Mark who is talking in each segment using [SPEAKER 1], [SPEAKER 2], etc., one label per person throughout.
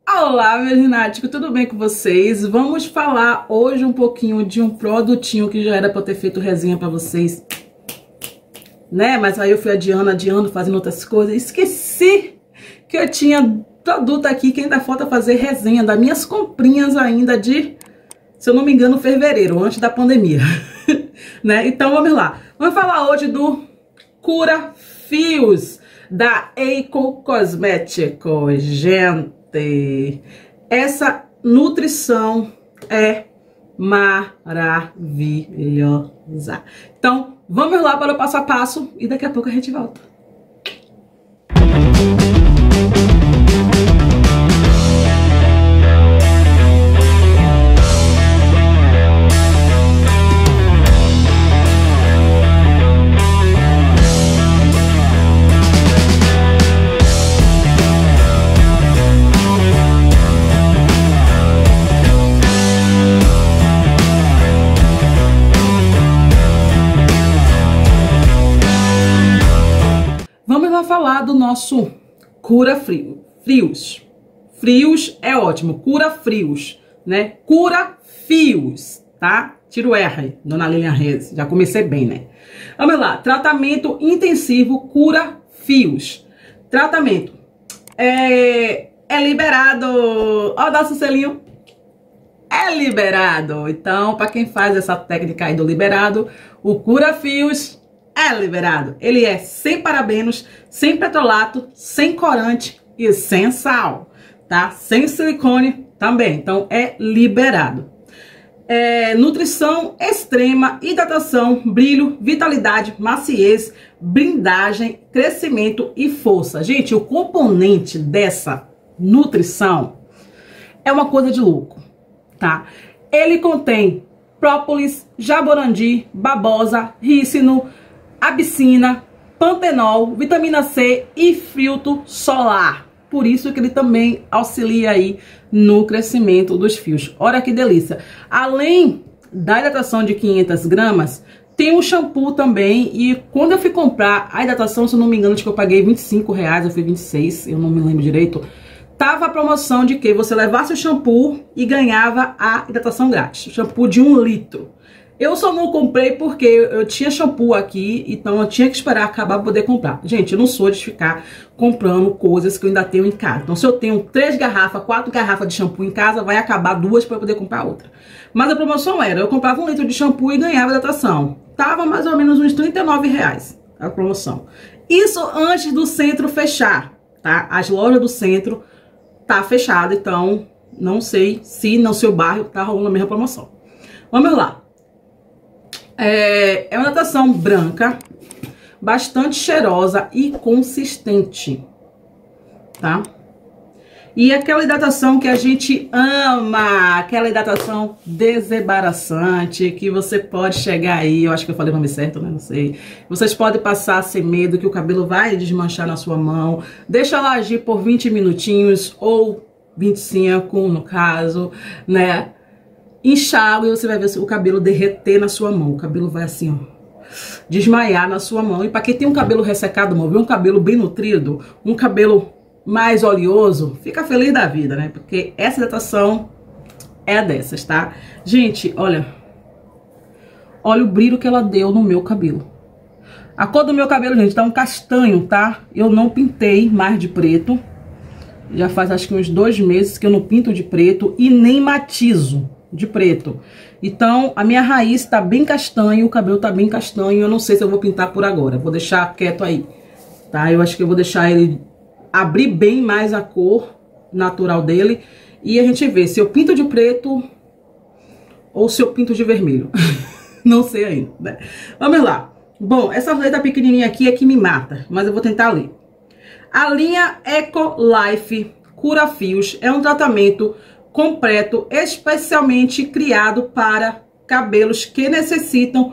[SPEAKER 1] Olá, meus gináticos, tudo bem com vocês? Vamos falar hoje um pouquinho de um produtinho que já era pra eu ter feito resenha pra vocês, né? Mas aí eu fui adiando, fazendo outras coisas. Esqueci que eu tinha produto aqui que ainda falta fazer resenha das minhas comprinhas ainda de, se eu não me engano, fevereiro, antes da pandemia, né? Então vamos lá. Vamos falar hoje do Cura Fios da Eiko Cosméticos, gente. Essa nutrição é maravilhosa. Então, vamos lá para o passo a passo e daqui a pouco a gente volta. Falar do nosso Cura Frios. Frios é ótimo, Cura Frios, né? Cura Fios, tá? Tira o R, dona Lilian Reis, já comecei bem, né? Vamos lá, tratamento intensivo Cura Fios. Tratamento é liberado, ó o nosso selinho, é liberado. Então, para quem faz essa técnica aí do liberado, o Cura Fios é liberado. Ele é sem parabenos, sem petrolato, sem corante e sem sal, tá? Sem silicone também. Então é liberado. Nutrição extrema, hidratação, brilho, vitalidade, maciez, blindagem, crescimento e força. Gente, o componente dessa nutrição é uma coisa de louco, tá? Ele contém própolis, jaborandi, babosa, rícino, abscina, pantenol, vitamina C e filtro solar. Por isso que ele também auxilia aí no crescimento dos fios. Olha que delícia. Além da hidratação de 500 gramas, tem um shampoo também. E quando eu fui comprar a hidratação, se eu não me engano, acho que eu paguei R$25, eu fui 26, eu não me lembro direito. Tava a promoção de que você levasse o shampoo e ganhava a hidratação grátis. O shampoo de 1 litro. Eu só não comprei porque eu tinha shampoo aqui, então eu tinha que esperar acabar para poder comprar. Gente, eu não sou de ficar comprando coisas que eu ainda tenho em casa. Então, se eu tenho 3 garrafas, 4 garrafas de shampoo em casa, vai acabar 2 para eu poder comprar outra. Mas a promoção era, eu comprava 1 litro de shampoo e ganhava hidratação. Tava mais ou menos uns R$39 a promoção. Isso antes do centro fechar, tá? As lojas do centro tá fechada, então não sei se no seu bairro tá rolando a mesma promoção. Vamos lá. É uma hidratação branca, bastante cheirosa e consistente, tá? E aquela hidratação que a gente ama, aquela hidratação desembaraçante, que você pode chegar aí, eu acho que eu falei o nome certo, né? Não sei. Vocês podem passar sem medo que o cabelo vai desmanchar na sua mão. Deixa ela agir por 20 minutinhos ou 25, no caso, né? Enxágua e você vai ver o cabelo derreter na sua mão. O cabelo vai assim, ó, desmaiar na sua mão. E para quem tem um cabelo ressecado, ver um cabelo bem nutrido, um cabelo mais oleoso, fica feliz da vida, né? Porque essa hidratação é dessas, tá? Gente, olha o brilho que ela deu no meu cabelo. A cor do meu cabelo, gente, tá um castanho, tá? Eu não pintei mais de preto. Já faz acho que uns 2 meses que eu não pinto de preto e nem matizo de preto. Então a minha raiz tá bem castanho, o cabelo tá bem castanho. Eu não sei se eu vou pintar por agora, vou deixar quieto aí, tá? Eu acho que eu vou deixar ele abrir bem mais a cor natural dele e a gente vê se eu pinto de preto ou se eu pinto de vermelho. Não sei ainda, né? Vamos lá. Bom, essa letra pequenininha aqui é que me mata, mas eu vou tentar ler. A linha Eco Life Cura Fios é um tratamento completo, especialmente criado para cabelos que necessitam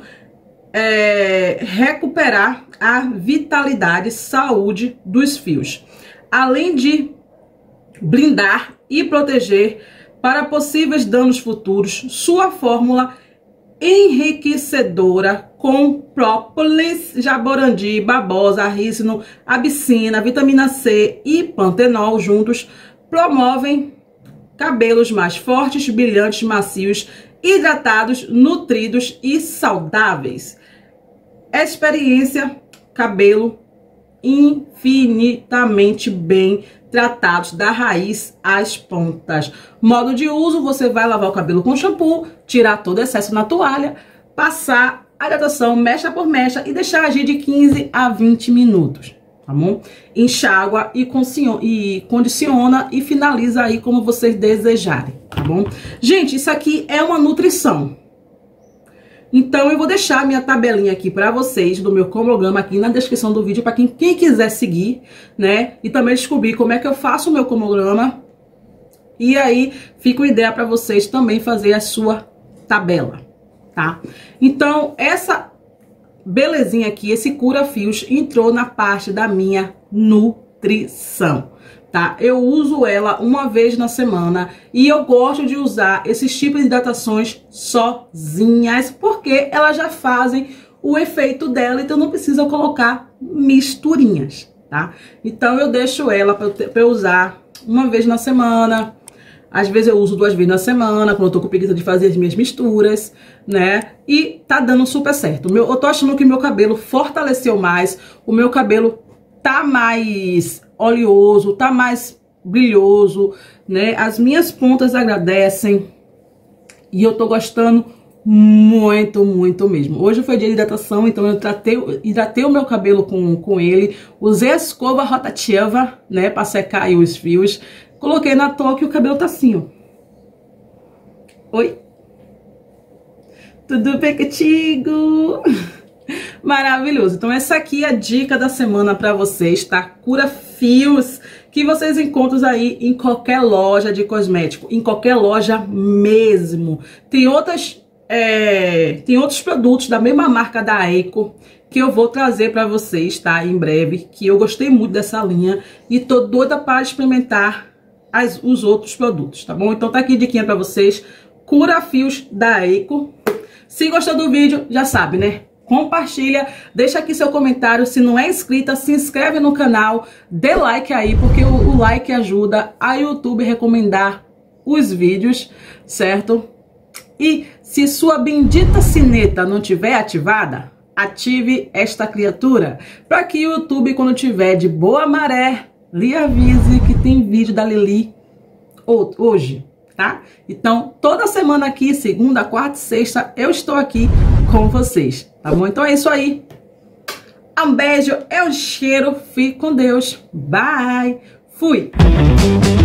[SPEAKER 1] recuperar a vitalidade e saúde dos fios, além de blindar e proteger para possíveis danos futuros. Sua fórmula enriquecedora com própolis, jaborandi, babosa, rícino, abscina, vitamina C e pantenol juntos promovem cabelos mais fortes, brilhantes, macios, hidratados, nutridos e saudáveis. Experiência, cabelo infinitamente bem tratados da raiz às pontas. Modo de uso: você vai lavar o cabelo com shampoo, tirar todo o excesso na toalha, passar a hidratação mecha por mecha e deixar agir de 15 a 20 minutos, tá bom? Enxágua e condiciona e finaliza aí como vocês desejarem, tá bom? Gente, isso aqui é uma nutrição. Então eu vou deixar minha tabelinha aqui para vocês do meu cronograma aqui na descrição do vídeo para quem quiser seguir, né? E também descobrir como é que eu faço o meu cronograma. E aí fica uma ideia para vocês também fazer a sua tabela, tá? Então essa belezinha aqui, esse cura-fios, entrou na parte da minha nutrição, tá? Eu uso ela uma vez na semana e eu gosto de usar esses tipos de hidratações sozinhas, porque elas já fazem o efeito dela, então não precisa colocar misturinhas, tá? Então eu deixo ela para eu usar uma vez na semana. Às vezes eu uso 2 vezes na semana, quando eu tô com preguiça de fazer as minhas misturas, né? E tá dando super certo. Eu tô achando que meu cabelo fortaleceu mais, o meu cabelo tá mais oleoso, tá mais brilhoso, né? As minhas pontas agradecem e eu tô gostando muito, muito mesmo. Hoje foi dia de hidratação, então eu hidratei o meu cabelo com ele, usei a escova rotativa, né, pra secar aí os fios. Coloquei na touca e o cabelo tá assim, ó. Oi? Tudo bem contigo? Maravilhoso. Então essa aqui é a dica da semana pra vocês, tá? Cura-fios, que vocês encontram aí em qualquer loja de cosmético, em qualquer loja mesmo. Tem outros produtos da mesma marca da Eco que eu vou trazer pra vocês, tá? Em breve, que eu gostei muito dessa linha e tô doida para experimentar os outros produtos, tá bom? Então tá aqui a diquinha pra vocês, cura-fios da Eco. Se gostou do vídeo, já sabe, né? Compartilha, deixa aqui seu comentário. Se não é inscrita, se inscreve no canal, dê like aí, porque o like ajuda a YouTube recomendar os vídeos, certo? E se sua bendita sineta não tiver ativada, ative esta criatura, para que o YouTube, quando tiver de boa maré, lhe avise que tem vídeo da Lili hoje, tá? Então, toda semana aqui, segunda, quarta e sexta, eu estou aqui com vocês, tá bom? Então é isso aí. Um beijo, é um cheiro, fique com Deus. Bye! Fui!